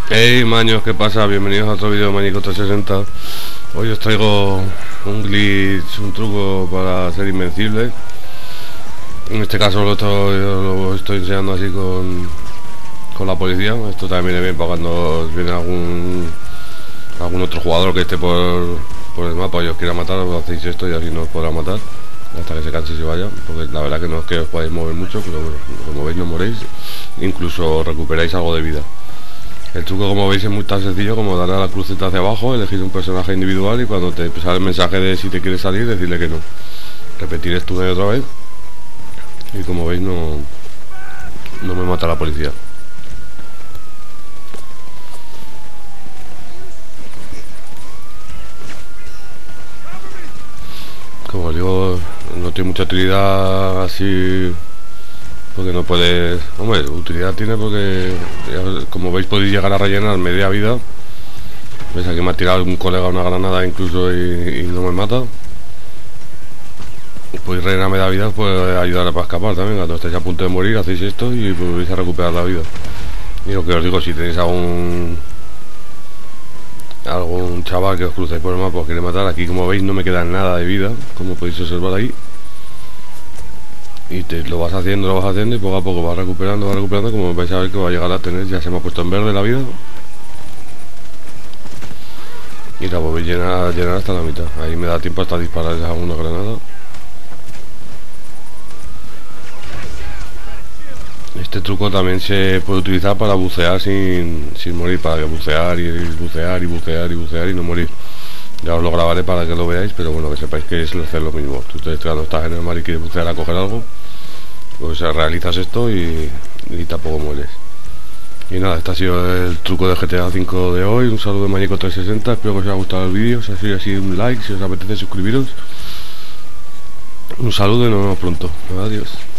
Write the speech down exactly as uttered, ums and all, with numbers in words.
Hey maños, ¿qué pasa? Bienvenidos a otro vídeo de Manico trescientos sesenta. Hoy os traigo un glitch, un truco para ser invencible. En este caso lo estoy, lo estoy enseñando así con, con la policía. Esto también viene bien para cuando viene algún algún otro jugador que esté por, por el mapa y os quiera matar, os hacéis esto y así no os podrá matar hasta que se canse y se vaya, porque la verdad que no es que os podáis mover mucho, pero bueno, como veis no moréis, incluso recuperáis algo de vida. El truco, como veis, es muy tan sencillo como darle a la cruceta hacia abajo, elegir un personaje individual y cuando te sale el mensaje de si te quieres salir, decirle que no. Repetir esto una y otra vez y como veis no, no me mata la policía. Como os digo, no tiene mucha utilidad así, porque no puedes... Hombre, utilidad tiene porque, como veis, podéis llegar a rellenar media vida. Veis, aquí me ha tirado un colega una granada incluso y, y no me mata. Podéis rellenar media vida, pues ayudar para escapar también. Cuando estéis a punto de morir, hacéis esto y volvéis a recuperar la vida. Y lo que os digo, si tenéis algún... algún chaval que os cruzáis por el mapa os quiere matar, aquí como veis no me queda nada de vida, como podéis observar ahí. Y te lo vas haciendo, lo vas haciendo y poco a poco vas recuperando, vas recuperando, como vais a ver que va a llegar a tener, ya se me ha puesto en verde la vida. Y la volvéis a llenar, llenar hasta la mitad. Ahí me da tiempo hasta dispararles a una granada. Este truco también se puede utilizar para bucear sin, sin morir, para bucear y bucear y bucear y bucear y no morir. Ya os lo grabaré para que lo veáis, pero bueno, que sepáis que es hacer lo mismo. Tú cuando estás en el mar y quieres bucear a coger algo, pues realizas esto y, y tampoco mueres. Y nada, este ha sido el truco de G T A cinco de hoy. Un saludo de Manico trescientos sesenta, espero que os haya gustado el vídeo. Si así, así un like, si os apetece suscribiros. Un saludo y nos vemos pronto. Adiós.